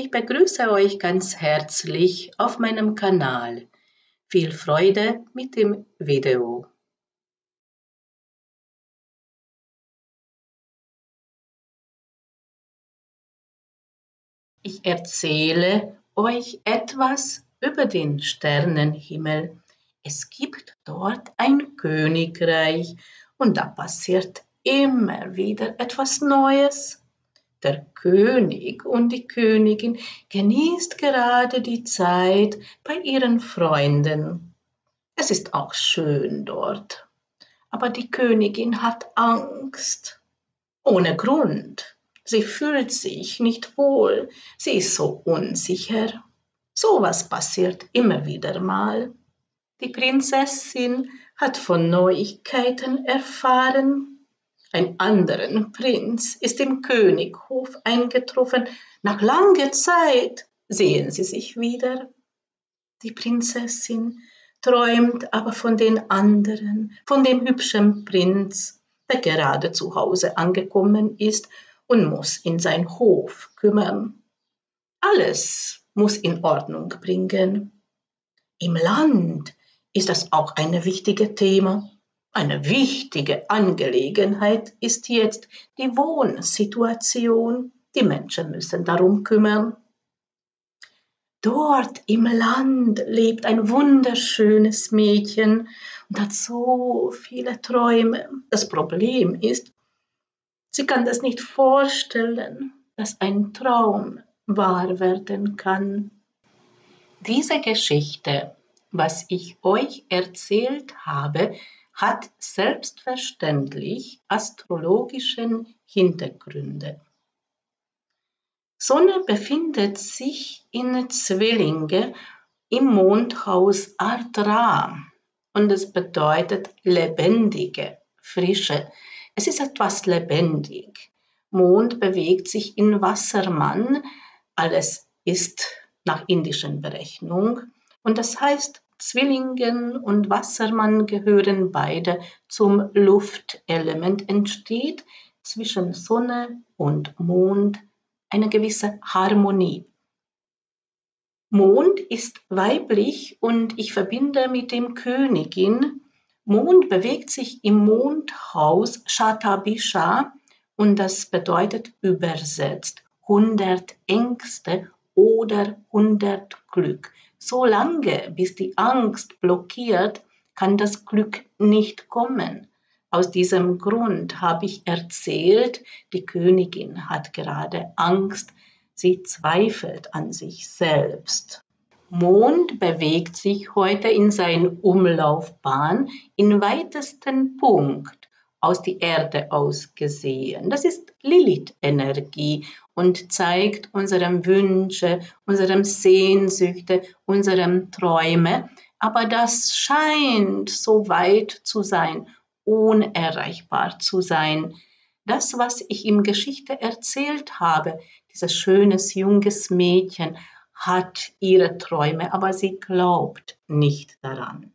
Ich begrüße euch ganz herzlich auf meinem Kanal. Viel Freude mit dem Video. Ich erzähle euch etwas über den Sternenhimmel. Es gibt dort ein Königreich und da passiert immer wieder etwas Neues. Der König und die Königin genießt gerade die Zeit bei ihren Freunden. Es ist auch schön dort. Aber die Königin hat Angst. Ohne Grund. Sie fühlt sich nicht wohl. Sie ist so unsicher. So was passiert immer wieder mal. Die Prinzessin hat von Neuigkeiten erfahren. Ein anderer Prinz ist im Könighof eingetroffen. Nach langer Zeit sehen sie sich wieder. Die Prinzessin träumt aber von den anderen, von dem hübschen Prinz, der gerade zu Hause angekommen ist und muss in sein Hof kümmern. Alles muss in Ordnung bringen. Im Land ist das auch ein wichtiges Thema. Eine wichtige Angelegenheit ist jetzt die Wohnsituation. Die Menschen müssen darum kümmern. Dort im Land lebt ein wunderschönes Mädchen und hat so viele Träume. Das Problem ist, sie kann das nicht vorstellen, dass ein Traum wahr werden kann. Diese Geschichte, was ich euch erzählt habe, hat selbstverständlich astrologischen Hintergründe. Sonne befindet sich in Zwillinge im Mondhaus Ardra und es bedeutet lebendige, frische. Es ist etwas lebendig. Mond bewegt sich in Wassermann, alles ist nach indischen Berechnung und das heißt, Zwillingen und Wassermann gehören beide zum Luftelement, entsteht zwischen Sonne und Mond eine gewisse Harmonie. Mond ist weiblich und ich verbinde mit dem Königin. Mond bewegt sich im Mondhaus Shatabisha und das bedeutet übersetzt 100 Ängste oder 100 Glück. So lange, bis die Angst blockiert, kann das Glück nicht kommen. Aus diesem Grund habe ich erzählt, die Königin hat gerade Angst, sie zweifelt an sich selbst. Mond bewegt sich heute in seiner Umlaufbahn im weitesten Punkt aus der Erde aus gesehen. Das ist Lilith-Energie und zeigt unsere Wünsche, unsere Sehnsüchte, unsere Träume. Aber das scheint so weit zu sein, unerreichbar zu sein. Das, was ich in Geschichte erzählt habe, dieses schönes, junges Mädchen hat ihre Träume, aber sie glaubt nicht daran.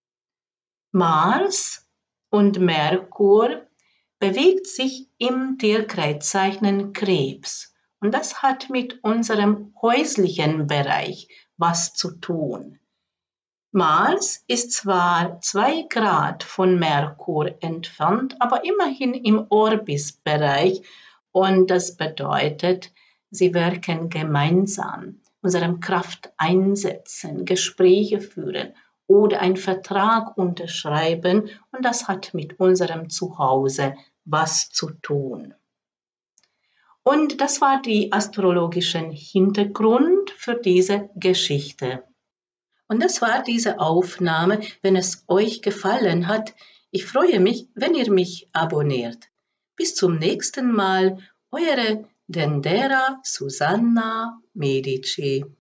Mars und Merkur bewegt sich im Tierkreiszeichen Krebs und das hat mit unserem häuslichen Bereich was zu tun. Mars ist zwar 2 Grad von Merkur entfernt, aber immerhin im Orbisbereich und das bedeutet, sie wirken gemeinsam, unsere Kraft einsetzen, Gespräche führen oder einen Vertrag unterschreiben und das hat mit unserem Zuhause was zu tun. Und das war der astrologische Hintergrund für diese Geschichte. Und das war diese Aufnahme. Wenn es euch gefallen hat, ich freue mich, wenn ihr mich abonniert. Bis zum nächsten Mal, eure Dendera Susanna Medici.